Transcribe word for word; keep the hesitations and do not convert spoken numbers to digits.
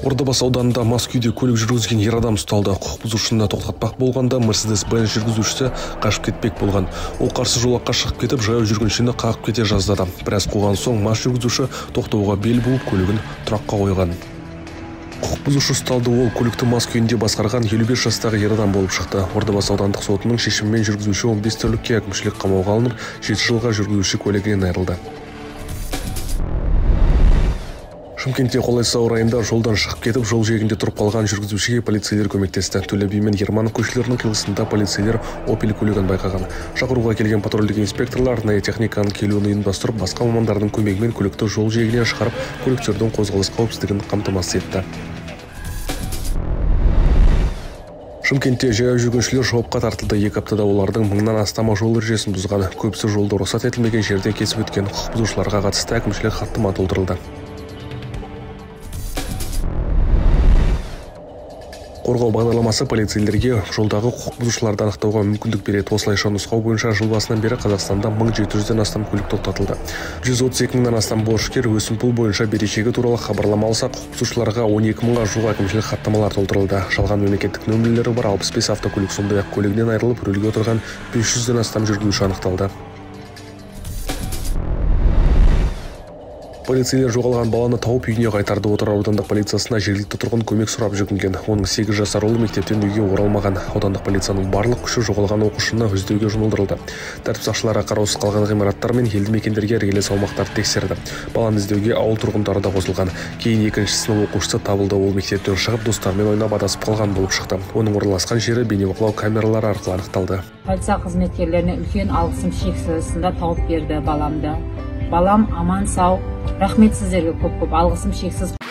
Ордабасы ауданында мас күйде көлік жүргізген ер адам ұсталды. Құқық бұзушыны тоқтатпақ болғанда Mercedes-Benz жүргізушісі қашып кетпек болған. Ол қарсы жолаққа шығып кетіп, жаяу жүргіншіні қағып кете жаздады. Біраз қуған соң мас жүргізуші тоқтауға бел буып, көлігін тұраққа қойған. Құқық бұзушы ұсталды. Ол көлікті мас күйінде басқарған елу бес жастағы ер адам болып шықты. Ордабасы аудандық сотының шешімімен жүргізуші он бес тәулікке әкімшілік қамауға алынып, жеті жылға жүргізуші көлігінен айырылды. Шымкентте қолайсыз ауа райында жолдан шығып кетіп, жол жиегінде тұрып қалған жүргізушіге полицейлер көмектесті. Төле би мен Ерманов көшелерінің қиылысында полицейлер Opel көлігін байқаған. Шақыруға келген патрульдік инспекторлар арнайы техниканың келуін ұйымдастырып, басқа мамандардың көмегімен көлікті жол жиегінен шығарып, көліктердің қозғалыс қауіпсіздігін қамтамасыз етті. Шымкентте жаяу жүргіншілер жауапқа тартылды. Екі аптада олардың мыңнан астам жол ережесін бұзған. Көбісі жолды рұқсат етілмеген жерде кесіп өткен. Құқық бұзушыларға қатысты әкімшілік хаттама толтырылды. Қорғау бағдарламасы полицейлерге жолдағы құқық бұзушыларды анықтауға мүмкіндік береді. Осылайша нұсқау бойынша жыл басынан бері Қазақстанда мың жеті жүзден астам көлік тоқтатылды. жүз отыз екі мыңнан астам борышкер өсімпұл бойынша берешегі туралы хабарлама алса, құқық бұзушыларға он екі мыңға жуық әкімшілік хаттамалар толтырылды. Жалған мемлекеттік нөмірлері бар алпыс бес автокөлік, сондай-ақ көлігінен айырылып рөлге отырған бес жүзден астам жүргізуші анықталды. Полицейлер жоғалған баланы тауып үйіне қайтарды. Отырар аудандық полициясына жергілікті тұрғын көмек сұрап жүгінген. Оның сегіз жасар ұлы мектептен үйге оралмаған. Аудандық полицияның барлық күші жоғалған оқушыны іздеуге жұмылдырылды. Тәртіп сақшылары қараусыз қалған ғимараттар мен елді мекендерге іргелес аумақтарды тексерді. Баланы іздеуге ауыл тұрғындары да қосылған. Кейін екінші сынып оқушысы табылды. Ол мектептен шығып достарымен ойнап адасып қалған болып шықты. Оның орналасқан жері бейнебақылау камералары арқылы анықталды. Полиция қызметкерлеріне үлкен алғысым шексіз тауып берді баламды. Балам аман сау. Рахмет сіздерге көп-көп алғысым шексіз.